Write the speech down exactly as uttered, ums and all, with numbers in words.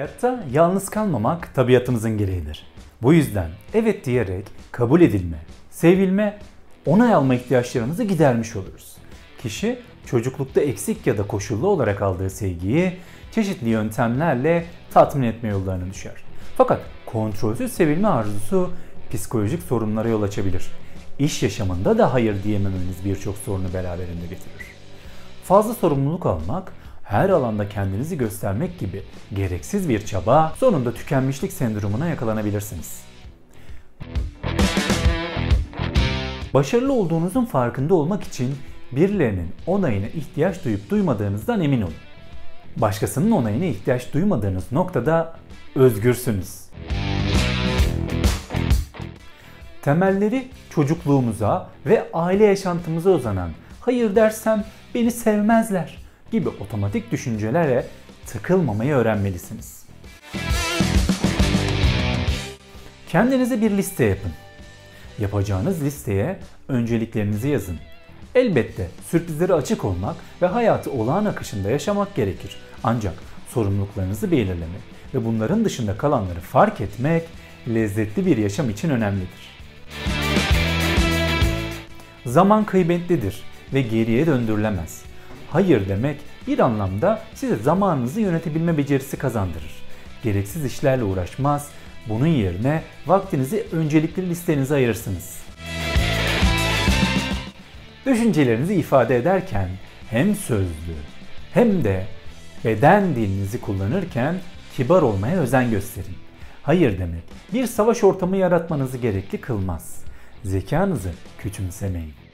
Hayatta yalnız kalmamak tabiatımızın gereğidir. Bu yüzden evet diyerek kabul edilme, sevilme, onay alma ihtiyaçlarımızı gidermiş oluruz. Kişi çocuklukta eksik ya da koşullu olarak aldığı sevgiyi çeşitli yöntemlerle tatmin etme yollarına düşer. Fakat kontrolsüz sevilme arzusu psikolojik sorunlara yol açabilir. İş yaşamında da hayır diyememeniz birçok sorunu beraberinde getirir. Fazla sorumluluk almak, her alanda kendinizi göstermek gibi gereksiz bir çaba, sonunda tükenmişlik sendromuna yakalanabilirsiniz. Başarılı olduğunuzun farkında olmak için birilerinin onayına ihtiyaç duyup duymadığınızdan emin olun. Başkasının onayına ihtiyaç duymadığınız noktada özgürsünüz. Temelleri çocukluğumuza ve aile yaşantımıza uzanan hayır dersem beni sevmezler gibi otomatik düşüncelere takılmamayı öğrenmelisiniz. Kendinize bir liste yapın. Yapacağınız listeye önceliklerinizi yazın. Elbette sürprizlere açık olmak ve hayatı olağan akışında yaşamak gerekir. Ancak sorumluluklarınızı belirlemek ve bunların dışında kalanları fark etmek lezzetli bir yaşam için önemlidir. Zaman kıymetlidir ve geriye döndürülemez. Hayır demek bir anlamda size zamanınızı yönetebilme becerisi kazandırır. Gereksiz işlerle uğraşmaz, bunun yerine vaktinizi öncelikli listenize ayırırsınız. Düşüncelerinizi ifade ederken hem sözlü hem de beden dilinizi kullanırken kibar olmaya özen gösterin. Hayır demek bir savaş ortamı yaratmanızı gerekli kılmaz. Zekanızı küçümsemeyin.